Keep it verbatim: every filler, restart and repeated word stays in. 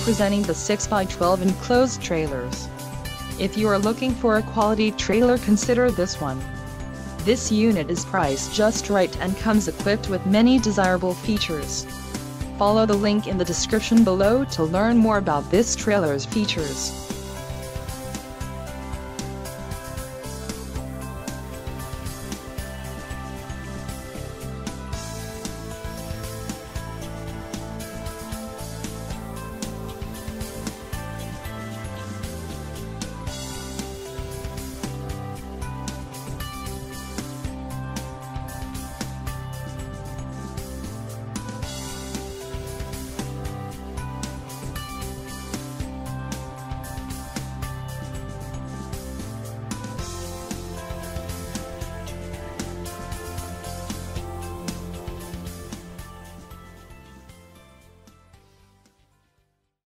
presenting the six by twelve enclosed trailers. If you are looking for a quality trailer, consider this one. This unit is priced just right and comes equipped with many desirable features. Follow the link in the description below to learn more about this trailer's features.